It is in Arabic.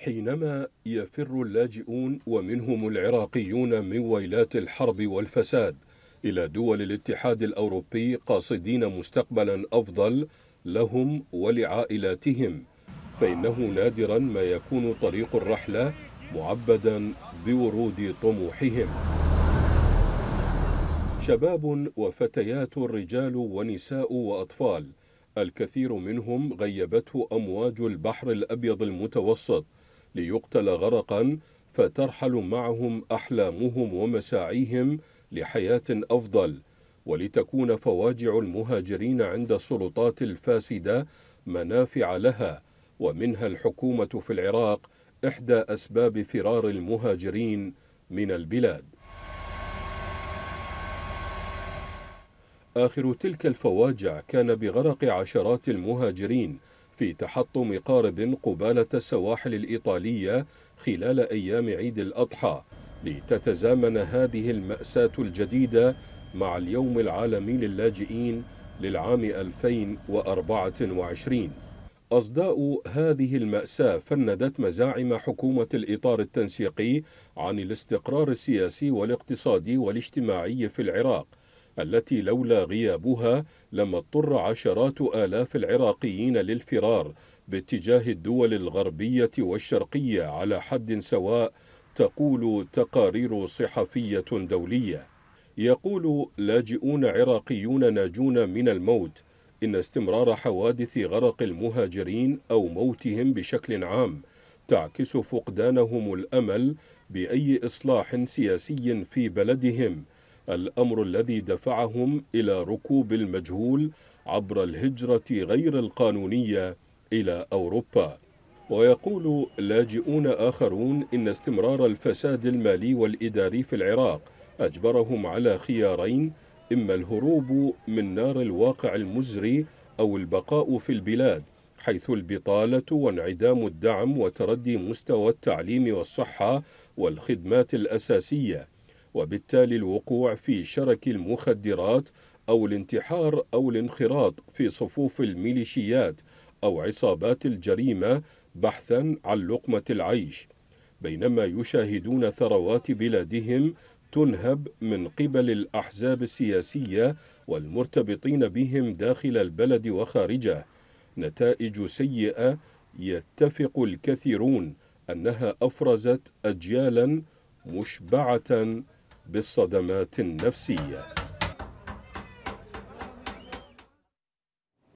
حينما يفر اللاجئون ومنهم العراقيون من ويلات الحرب والفساد إلى دول الاتحاد الأوروبي قاصدين مستقبلا أفضل لهم ولعائلاتهم، فإنه نادرا ما يكون طريق الرحلة معبدا بورود طموحهم. شباب وفتيات، رجال ونساء وأطفال، الكثير منهم غيبته أمواج البحر الأبيض المتوسط ليقتل غرقا، فترحل معهم أحلامهم ومساعيهم لحياة أفضل، ولتكون فواجع المهاجرين عند السلطات الفاسدة منافع لها، ومنها الحكومة في العراق إحدى أسباب فرار المهاجرين من البلاد. آخر تلك الفواجع كان بغرق عشرات المهاجرين في تحطم قارب قبالة السواحل الإيطالية خلال أيام عيد الأضحى، لتتزامن هذه المأساة الجديدة مع اليوم العالمي للاجئين للعام 2024. أصداء هذه المأساة فندت مزاعم حكومة الإطار التنسيقي عن الاستقرار السياسي والاقتصادي والاجتماعي في العراق، التي لولا غيابها لما اضطر عشرات آلاف العراقيين للفرار باتجاه الدول الغربية والشرقية على حد سواء، تقول تقارير صحفية دولية. يقول لاجئون عراقيون ناجون من الموت إن استمرار حوادث غرق المهاجرين أو موتهم بشكل عام تعكس فقدانهم الأمل بأي إصلاح سياسي في بلدهم، الأمر الذي دفعهم إلى ركوب المجهول عبر الهجرة غير القانونية إلى أوروبا. ويقول لاجئون آخرون إن استمرار الفساد المالي والإداري في العراق أجبرهم على خيارين: إما الهروب من نار الواقع المزري أو البقاء في البلاد، حيث البطالة وانعدام الدعم وتردي مستوى التعليم والصحة والخدمات الأساسية، وبالتالي الوقوع في شرك المخدرات أو الانتحار أو الانخراط في صفوف الميليشيات أو عصابات الجريمة بحثا عن لقمة العيش، بينما يشاهدون ثروات بلادهم تنهب من قبل الأحزاب السياسية والمرتبطين بهم داخل البلد وخارجه، نتائج سيئة يتفق الكثيرون أنها أفرزت أجيالا مشبعة بالصدمات النفسية.